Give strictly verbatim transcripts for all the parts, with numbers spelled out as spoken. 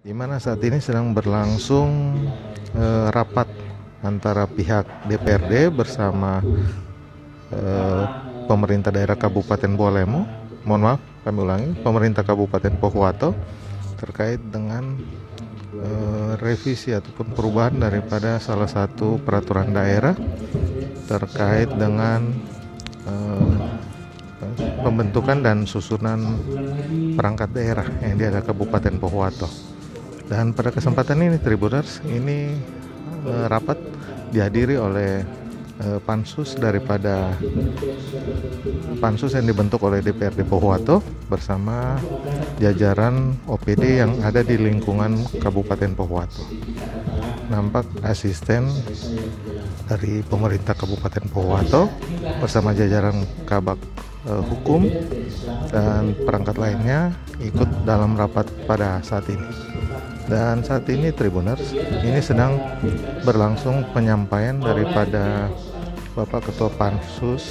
di mana saat ini sedang berlangsung eh, rapat antara pihak D P R D bersama eh, pemerintah daerah Kabupaten Bole-mu, mohon maaf, kami ulangi, pemerintah Kabupaten Pohuwato terkait dengan eh, revisi ataupun perubahan daripada salah satu peraturan daerah terkait dengan eh, pembentukan dan susunan perangkat daerah yang ada di Kabupaten Pohuwato. Dan pada kesempatan ini Tribuners, ini eh, rapat dihadiri oleh eh, pansus daripada pansus yang dibentuk oleh D P R D Pohuwato bersama jajaran O P D yang ada di lingkungan Kabupaten Pohuwato. Nampak asisten dari pemerintah Kabupaten Pohuwato bersama jajaran Kabak eh, Hukum dan perangkat lainnya ikut dalam rapat pada saat ini. Dan saat ini Tribuners, ini sedang berlangsung penyampaian daripada Bapak Ketua Pansus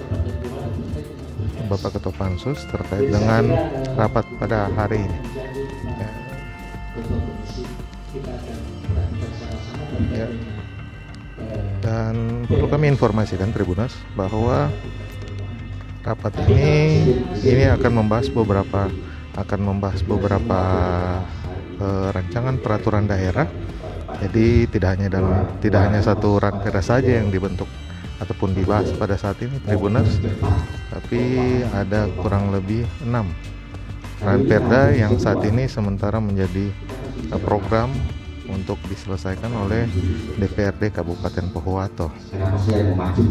Bapak Ketua Pansus terkait dengan rapat pada hari ini. Ya. Ya. Dan perlu kami informasikan Tribuners bahwa rapat ini ini akan membahas beberapa akan membahas beberapa eh, rancangan peraturan daerah. Jadi tidak hanya dalam tidak hanya satu ranperda saja yang dibentuk ataupun dibahas pada saat ini Tribuners, tapi ada kurang lebih enam ranperda yang saat ini sementara menjadi eh, program untuk diselesaikan oleh D P R D Kabupaten Pohuwato. Ya.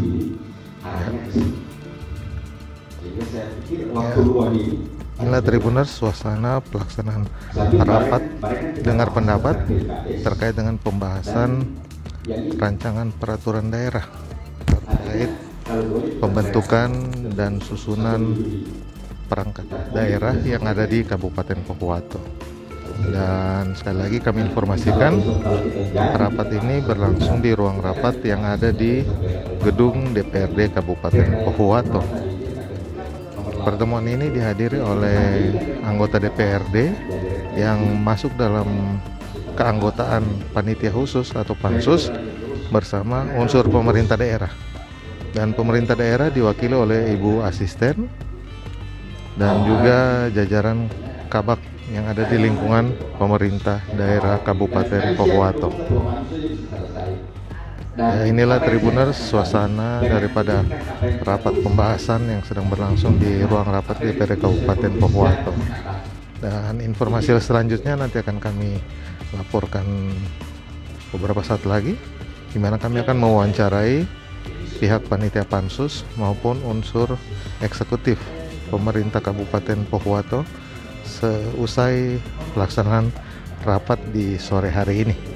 Ya. Inilah Tribuners suasana pelaksanaan rapat dengar pendapat terkait dengan pembahasan rancangan peraturan daerah terkait pembentukan dan susunan perangkat daerah yang ada di Kabupaten Pohuwato. Dan sekali lagi kami informasikan rapat ini berlangsung di ruang rapat yang ada di gedung D P R D Kabupaten Pohuwato. Pertemuan ini dihadiri oleh anggota D P R D yang masuk dalam keanggotaan panitia khusus atau pansus bersama unsur pemerintah daerah. Dan pemerintah daerah diwakili oleh Ibu Asisten dan juga jajaran Kabak yang ada di lingkungan pemerintah daerah Kabupaten Pohuwato. Ya, inilah Tribuners suasana daripada rapat pembahasan yang sedang berlangsung di ruang rapat D P R D Kabupaten Pohuwato. Dan informasi selanjutnya nanti akan kami laporkan beberapa saat lagi, di mana kami akan mewawancarai pihak panitia pansus maupun unsur eksekutif pemerintah Kabupaten Pohuwato seusai pelaksanaan rapat di sore hari ini.